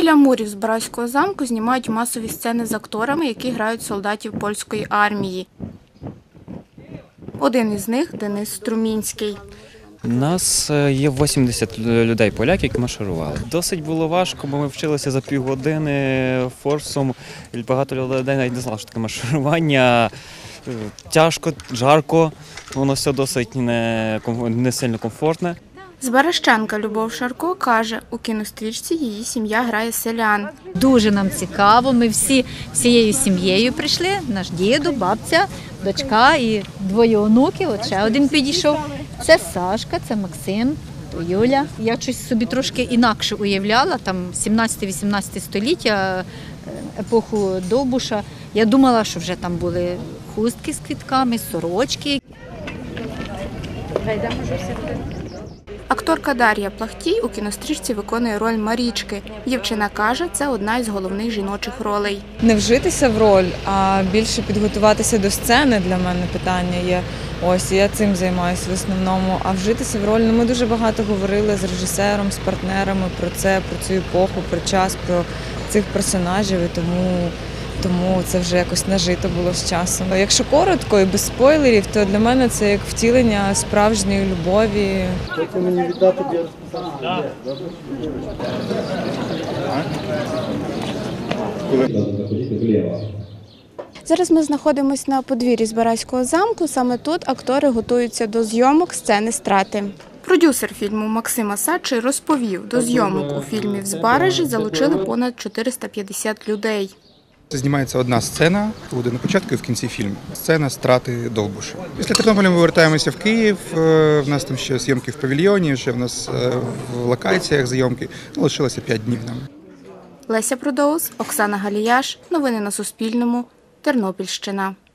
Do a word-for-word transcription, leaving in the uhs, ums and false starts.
Біля мурів Збаразького замку знімають масові сцени з акторами, які грають солдатів польської армії. Один із них – Денис Струмінський. У нас є вісімдесят людей поляків, які марширували. Досить було важко, бо ми вчилися за півгодини форсом. Багато людей навіть не знало, що таке марширування. Тяжко, жарко, воно все досить не, не сильно комфортне. Збаражчанка Любов Шарко каже, у кінострічці її сім'я грає селян. Дуже нам цікаво, ми всі всією сім'єю прийшли, наш діду, бабця, дочка і двоє онуків, от ще один підійшов. Це Сашка, це Максим, то Юля. Я щось собі трошки інакше уявляла, там сімнадцяте-вісімнадцяте століття, епоху Довбуша. Я думала, що вже там були хустки з квітками, сорочки. Акторка Дар'я Плахтій у кінострічці виконує роль Марічки. Дівчина каже, це одна із головних жіночих ролей. Не вжитися в роль, а більше підготуватися до сцени для мене питання є. Ось, я цим займаюся в основному. А вжитися в роль, ну, ми дуже багато говорили з режисером, з партнерами про це, про цю епоху, про час, про цих персонажів, і тому... Тому це вже якось нажито було з часом. Якщо коротко і без спойлерів, то для мене це як втілення справжньої любові. Хочете мені віддати для розписання? Зараз ми знаходимося на подвір'ї Збаразького замку. Саме тут актори готуються до зйомок сцени страти. Продюсер фільму Максим Асадчий розповів, до зйомок у фільмі «В Збаражі» залучили понад чотириста п'ятдесят людей. Знімається одна сцена, буде на початку і в кінці фільму. Сцена страти Довбуша. Після Тернополя ми повертаємося в Київ. В нас там ще зйомки в павільйоні, ще в нас в локаціях зйомки. Ну, лишилося п'ять днів нам. Леся Продоус, Оксана Галіяш. Новини на Суспільному. Тернопільщина.